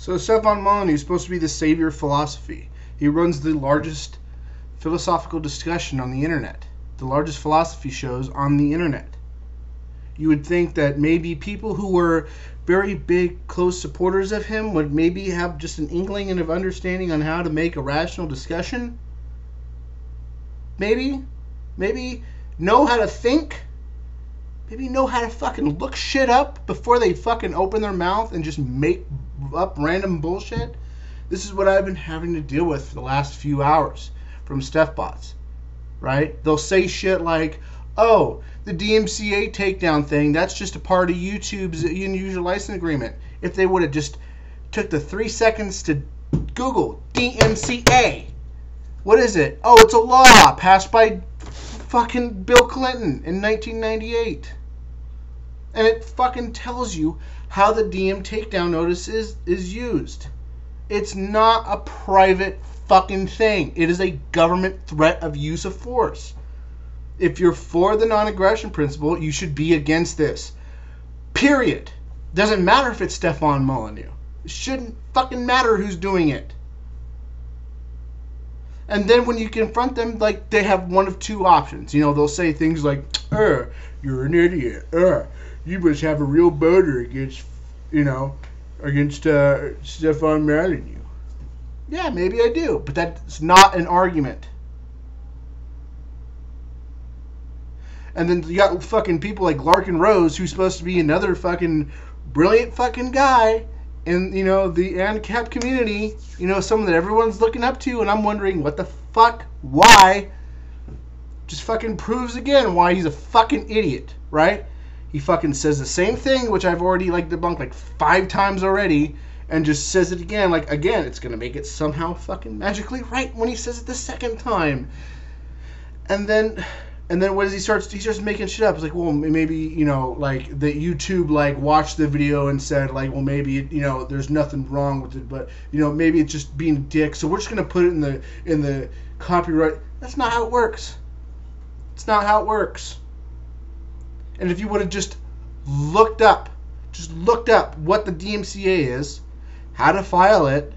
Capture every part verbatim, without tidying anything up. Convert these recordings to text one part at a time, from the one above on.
So Stefan Molyneux is supposed to be the savior of philosophy. He runs the largest philosophical discussion on the internet, the largest philosophy shows on the internet. You would think that maybe people who were very big, close supporters of him would maybe have just an inkling of understanding on how to make a rational discussion. Maybe. Maybe know how to think. Maybe know how to fucking look shit up before they fucking open their mouth and just make up random bullshit. This is what I've been having to deal with for the last few hours from Steftards, right? They'll say shit like, oh, the D M C A takedown thing, that's just a part of YouTube's unusual license agreement. If they would have just took the three seconds to Google D M C A. What is it? Oh, it's a law passed by fucking Bill Clinton in nineteen ninety-eight. And it fucking tells you how the D M takedown notice is, is used. It's not a private fucking thing. It is a government threat of use of force. If you're for the non-aggression principle, you should be against this. Period. Doesn't matter if it's Stefan Molyneux. It shouldn't fucking matter who's doing it. And then when you confront them, like, they have one of two options. You know, they'll say things like, er, you're an idiot. Er, you must have a real boner against, you know, against uh, Stefan Molyneux. Yeah, maybe I do. But that's not an argument. And then you got fucking people like Larkin Rose, who's supposed to be another fucking brilliant fucking guy in, you know, the ANCAP community, you know, someone that everyone's looking up to, and I'm wondering what the fuck, why, just fucking proves again why he's a fucking idiot, right? He fucking says the same thing, which I've already, like, debunked like five times already, and just says it again, like, again, it's gonna make it somehow fucking magically right when he says it the second time. And then... And then what does he starts? He starts making shit up. It's like, well, maybe, you know, like the YouTube like watched the video and said like, well, maybe it, you know, there's nothing wrong with it, but you know, maybe it's just being a dick. So we're just gonna put it in the in the copyright. That's not how it works. It's not how it works. And if you would have just looked up, just looked up what the D M C A is, how to file it,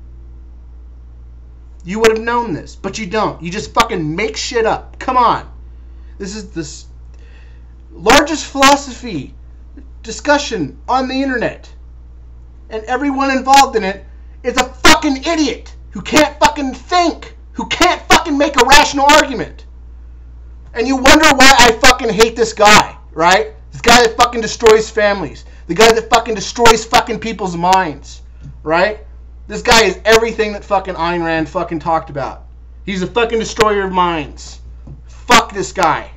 you would have known this. But you don't. You just fucking make shit up. Come on. This is the largest philosophy discussion on the internet. And everyone involved in it is a fucking idiot who can't fucking think, who can't fucking make a rational argument. And you wonder why I fucking hate this guy, right? This guy that fucking destroys families. The guy that fucking destroys fucking people's minds, right? This guy is everything that fucking Ayn Rand fucking talked about. He's a fucking destroyer of minds. Fuck this guy.